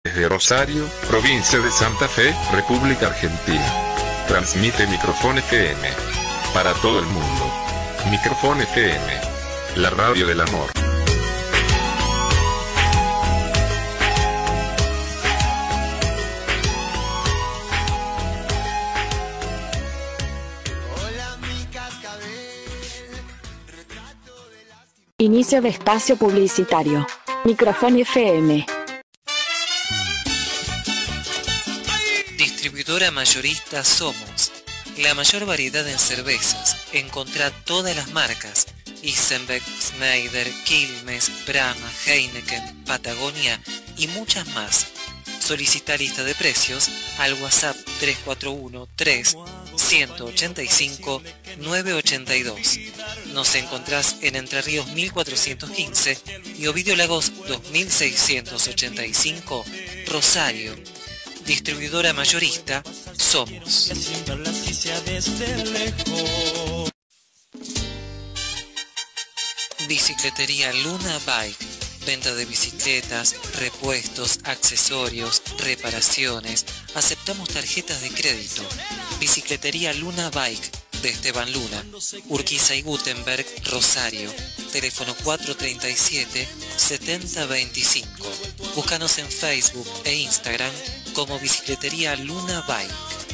Desde Rosario, provincia de Santa Fe, República Argentina. Transmite Micrófono FM. Para todo el mundo. Micrófono FM. La radio del amor. Inicio de espacio publicitario. Micrófono FM. Distribuidora mayorista Somos. La mayor variedad en cervezas. Encontrá todas las marcas. Isenbeck, Schneider, Quilmes, Brahma, Heineken, Patagonia y muchas más. Solicita lista de precios al WhatsApp 341-3-185-982. Nos encontrás en Entre Ríos 1415 y Ovidio Lagos 2685, Rosario. Distribuidora mayorista Somos. Bicicletería Luna Bike. Venta de bicicletas, repuestos, accesorios, reparaciones. Aceptamos tarjetas de crédito. Bicicletería Luna Bike de Esteban Luna, Urquiza y Gutenberg, Rosario. Teléfono 437-7025. Búscanos en Facebook e Instagram como Bicicletería Luna Bike.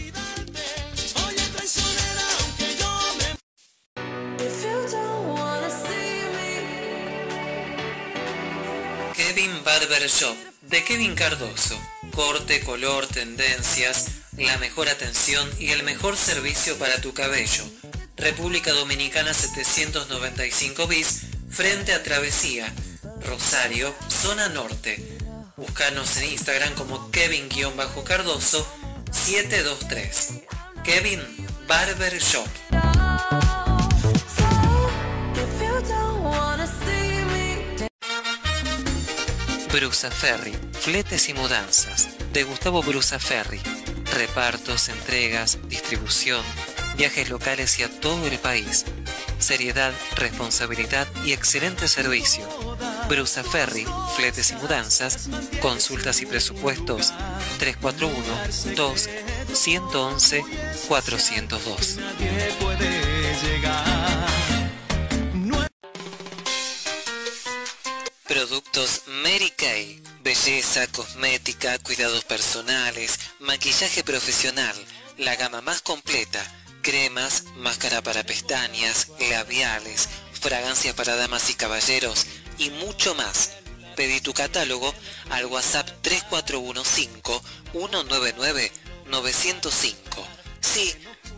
Kevin Barber Shop, de Kevin Cardoso. Corte, color, tendencias, la mejor atención y el mejor servicio para tu cabello. República Dominicana 795 bis, frente a Travesía, Rosario, zona norte. Búscanos en Instagram como Kevin-Cardoso 723. Kevin Barber Shop. Brusaferri, fletes y mudanzas, de Gustavo Brusaferri. Repartos, entregas, distribución, viajes locales y a todo el país. Seriedad, responsabilidad y excelente servicio. Brusaferri, fletes y mudanzas, consultas y presupuestos 341-2-111-402. Productos Mary Kay, belleza, cosmética, cuidados personales, maquillaje profesional, la gama más completa, cremas, máscara para pestañas, labiales, fragancias para damas y caballeros y mucho más. Pedí tu catálogo al WhatsApp 3415-199-905. Sí,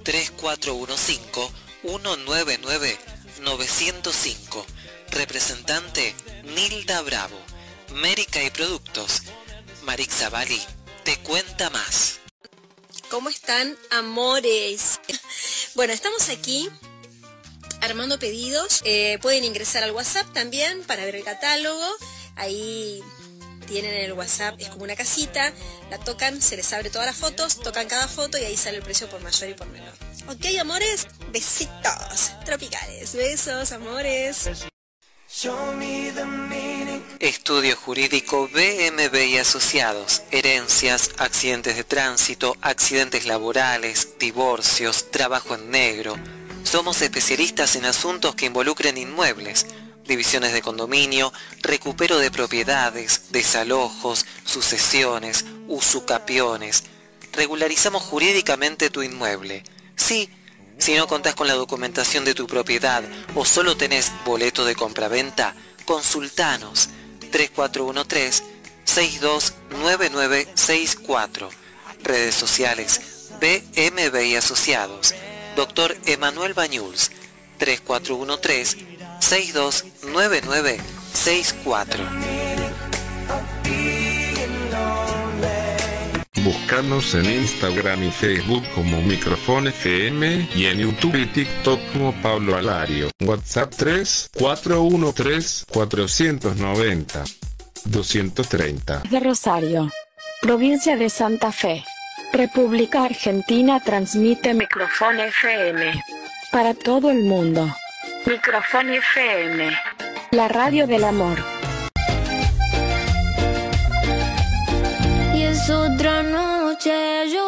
3415-199-905. Representante Nilda Bravo. Mary Kay Productos. Marixa Bali te cuenta más. ¿Cómo están, amores? Bueno, estamos aquí armando pedidos. Pueden ingresar al WhatsApp también para ver el catálogo. Ahí tienen el WhatsApp, es como una casita. La tocan, se les abre todas las fotos, tocan cada foto y ahí sale el precio por mayor y por menor. Ok, amores, besitos tropicales. Besos, amores. Estudio Jurídico BMB y Asociados. Herencias, accidentes de tránsito, accidentes laborales, divorcios, trabajo en negro. Somos especialistas en asuntos que involucren inmuebles, divisiones de condominio, recupero de propiedades, desalojos, sucesiones, usucapiones. Regularizamos jurídicamente tu inmueble. Sí. Si no contás con la documentación de tu propiedad o solo tenés boleto de compraventa, consultanos 3413-629964. Redes sociales BMB y Asociados. Dr. Emanuel Bañuls 3413-629964. Búscanos en Instagram y Facebook como Micrófono FM y en YouTube y TikTok como Pablo Alario. WhatsApp 3413-490-230. De Rosario, provincia de Santa Fe, República Argentina, transmite Micrófono FM. Para todo el mundo. Micrófono FM. La radio del amor. noche yo